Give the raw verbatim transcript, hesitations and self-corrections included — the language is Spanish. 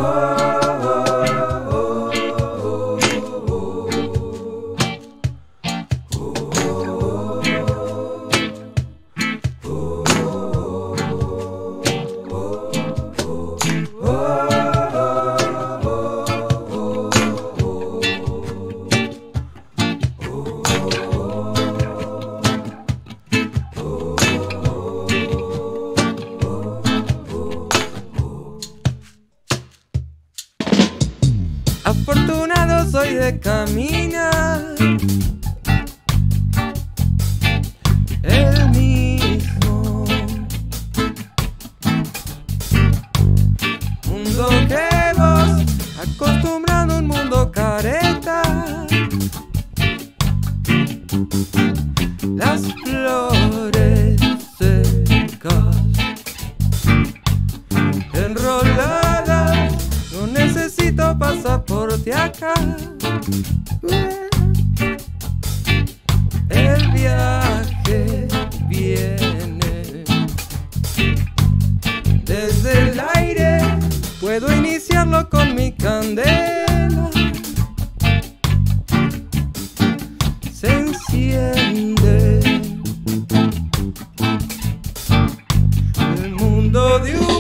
Afortunado soy de caminar el mismo mundo que vos, acostumbrado a un mundo careta. Las flores secas enroladas, no necesito pasaporte acá. El viaje viene desde el aire, puedo iniciarlo con mi candela. Se enciende el mundo de un